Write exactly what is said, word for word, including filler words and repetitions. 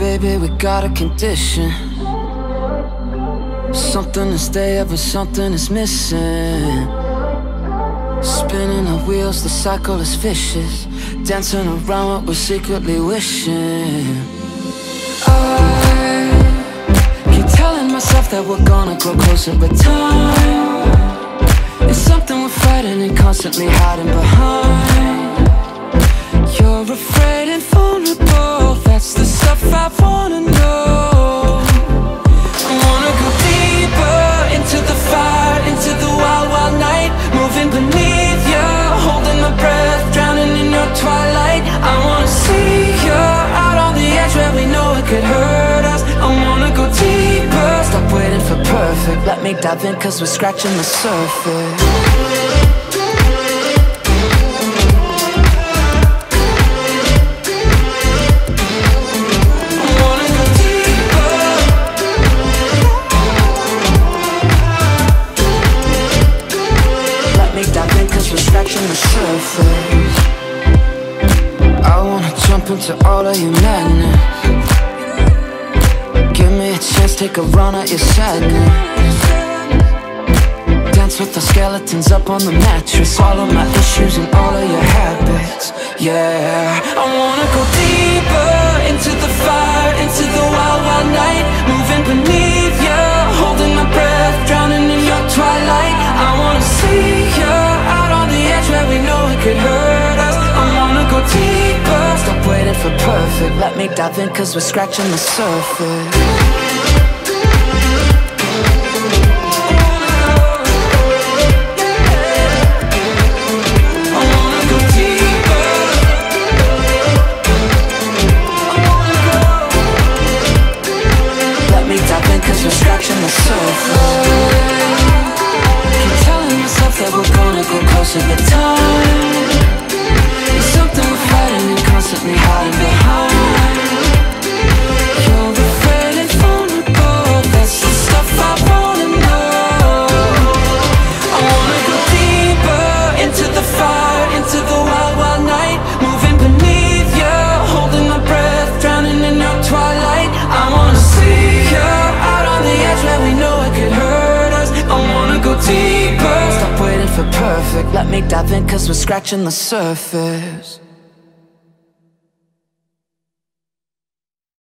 baby, we got a condition. Something to stay up, but something is missing. Spinning the wheels, the cycle is vicious. Dancing around what we're secretly wishing. I keep telling myself that we're gonna grow closer, but time is something we're fighting and constantly hiding behind. You're afraid and vulnerable, that's the stuff I wanna know. I wanna go deeper into the fire, into the wild, wild night. Moving beneath you, holding my breath, drowning in your twilight. I wanna see you out on the edge where we know it could hurt us. I wanna go deeper, stop waiting for perfect. Let me dive in, cause we're scratching the surface. Scratching the surface. I wanna jump into all of your madness. Give me a chance, take a run at your sadness. Dance with the skeletons up on the mattress. All of my issues and all of your habits. Yeah, I wanna go deeper into the fire, into the wild, wild night. Moving beneath you, holding my breath, drowning in your twilight. I wanna see you out on the edge where we know it could hurt us. I wanna go deeper, stop waiting for perfect. Let me dive in, cause we're scratching the surface. Scratching the surface. Keep telling myself that we're gonna go closer, but time is something we're fighting and constantly hiding behind. You're afraid and vulnerable, that's the stuff I wanna know. I wanna go deeper into the fire, into the wild, wild night. Moving beneath you, holding my breath, drowning in your twilight. I wanna see you where we know it could hurt us. I wanna go deeper, stop waiting for perfect. Let me dive in, cause we're scratching the surface.